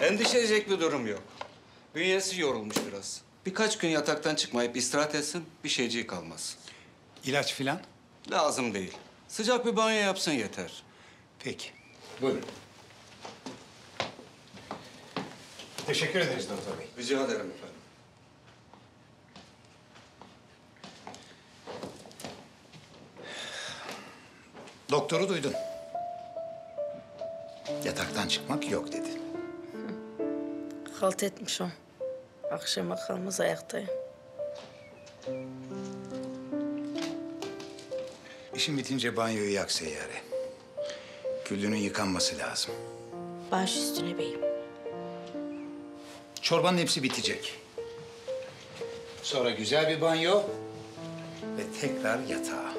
Endişe edecek bir durum yok. Bünyesi yorulmuş biraz. Birkaç gün yataktan çıkmayıp istirahat etsin, bir şeyciği kalmaz. İlaç filan? Lazım değil. Sıcak bir banyo yapsın yeter. Peki. Buyurun. Teşekkür ederiz doktor bey. Rica ederim efendim. Doktoru duydun. Yataktan çıkmak yok dedi. Halt etmiş o. Akşama kalmaz ayaktayım. İşin bitince banyoyu yak Seyyare. Güllü'nün yıkanması lazım. Baş üstüne beyim. Çorbanın hepsi bitecek. Sonra güzel bir banyo ve tekrar yatağa.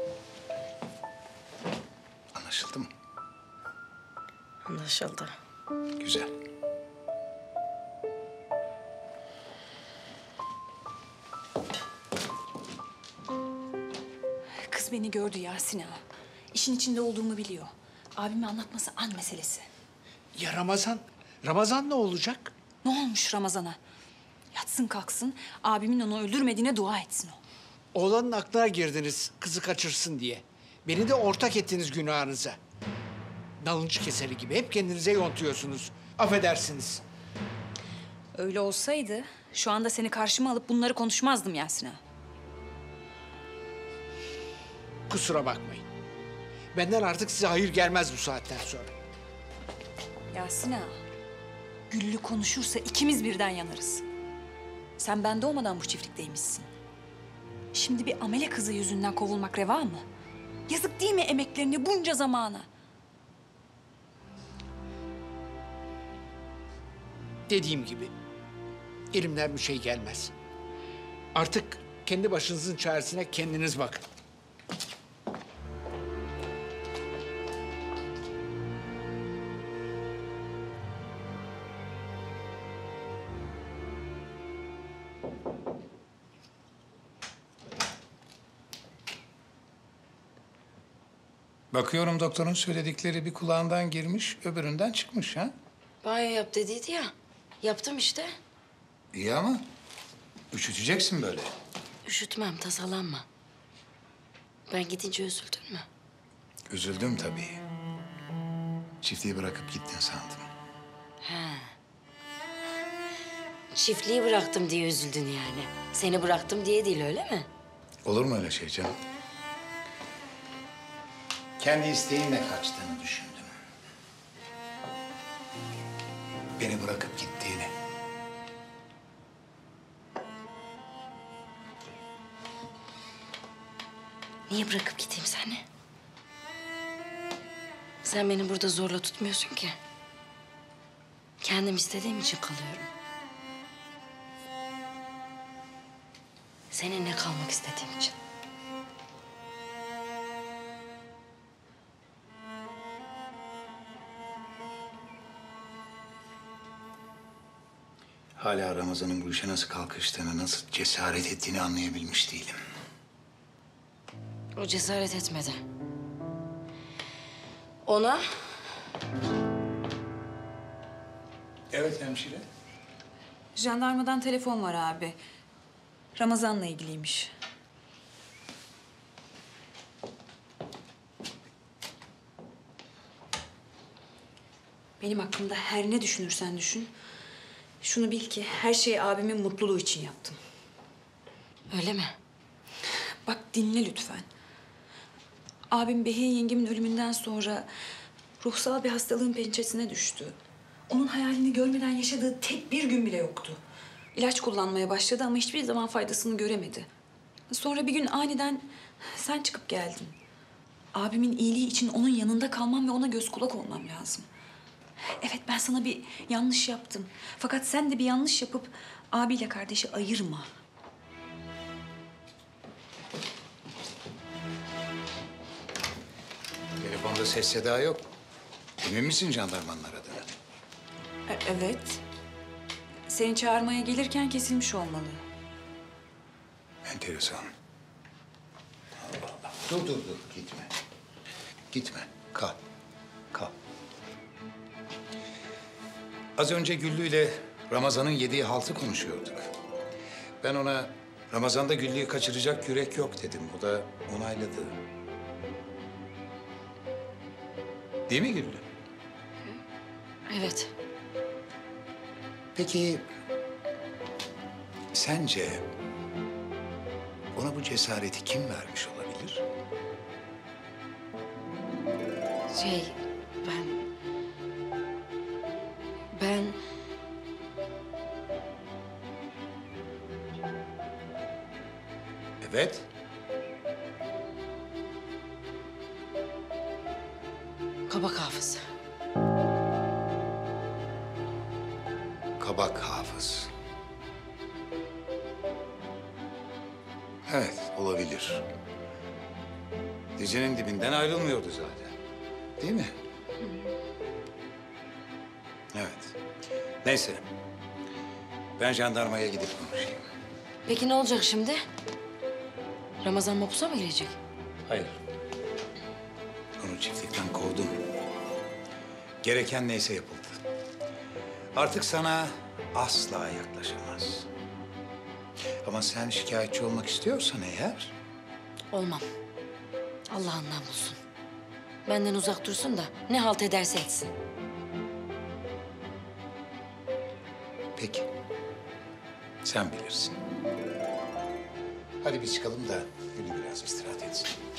Anlaşıldı mı? Anlaşıldı. Güzel. Kız beni gördü Yasin ağa. İşin içinde olduğumu biliyor. Abime anlatması an meselesi. Ya Ramazan? Ramazan ne olacak? Ne olmuş Ramazan'a? Yatsın kalksın, abimin onu öldürmediğine dua etsin o. Oğlanın aklına girdiniz kızı kaçırsın diye. Beni de ortak ettiniz günahınıza. Nalıncı keseri gibi hep kendinize yontuyorsunuz. Affedersiniz. Öyle olsaydı şu anda seni karşıma alıp bunları konuşmazdım Yasin ağa. Kusura bakmayın. Benden artık size hayır gelmez bu saatten sonra. Yasin ağa, Güllü konuşursa ikimiz birden yanarız. Sen ben doğmadan bu çiftlikteymişsin. Şimdi bir amele kızı yüzünden kovulmak reva mı? Yazık değil mi emeklerini bunca zamana? Dediğim gibi elimden bir şey gelmez. Artık kendi başınızın çaresine kendiniz bakın. Bakıyorum doktorun söyledikleri bir kulağından girmiş, öbüründen çıkmış ha? Banyo yap dediydi ya. Yaptım işte. İyi ama üşüteceksin böyle. Üşütmem, tasalanma. Ben gidince üzüldün mü? Üzüldüm tabii. Çiftliği bırakıp gittin sandım. Çiftliği bıraktım diye üzüldün yani. Seni bıraktım diye değil, öyle mi? Olur mu öyle şey canım? Kendi isteğinle kaçtığını düşündüm. Beni bırakıp gittiğini. Niye bırakıp gideyim seni? Sen beni burada zorla tutmuyorsun ki. Kendim istediğim için kalıyorum. Seninle kalmak istediğim için. Hala Ramazan'ın bu işe nasıl kalkıştığını, nasıl cesaret ettiğini anlayabilmiş değilim. O cesaret etmedi. Ona Evet hemşire. Jandarmadan telefon var abi. Ramazan'la ilgiliymiş. Benim hakkımda her ne düşünürsen düşün. Şunu bil ki her şeyi abimin mutluluğu için yaptım. öyle mi? Bak dinle lütfen. Abim Behiye yengemin ölümünden sonra ruhsal bir hastalığın pençesine düştü. Onun hayalini görmeden yaşadığı tek bir gün bile yoktu. İlaç kullanmaya başladı ama hiçbir zaman faydasını göremedi. Sonra bir gün aniden sen çıkıp geldin. Abimin iyiliği için onun yanında kalmam ve ona göz kulak olmam lazım. Evet, ben sana bir yanlış yaptım. Fakat sen de bir yanlış yapıp abiyle kardeşi ayırma. Telefonda ses seda yok. Emin misin jandarmanın aradığını? Evet. Seni çağırmaya gelirken kesilmiş olmalı. Enteresan. Allah Allah. Dur. Gitme. Gitme. Kal. Az önce Güllü ile Ramazan'ın yediği haltı konuşuyorduk. Ben ona Ramazan'da Güllü'yü kaçıracak yürek yok dedim. O da onayladı. Değil mi Güllü? Evet. Peki sence ona bu cesareti kim vermiş olabilir? Ben... Evet. Kabak Hafız. Kabak Hafız. Evet, olabilir. Dizinin dibinden ayrılmıyordu zaten. Değil mi? Evet. Neyse. Ben jandarmaya gidip konuşayım. Peki ne olacak şimdi? Ramazan mapusa mı girecek? Hayır. Onu çiftlikten kovdum. Gereken neyse yapıldı. Artık sana asla yaklaşamaz. Ama sen şikayetçi olmak istiyorsan eğer... Olmam. Allah'ından bulsun. Benden uzak dursun da ne halt ederse etsin. Peki. Sen bilirsin. Hadi biz çıkalım da Gülü biraz istirahat etsin.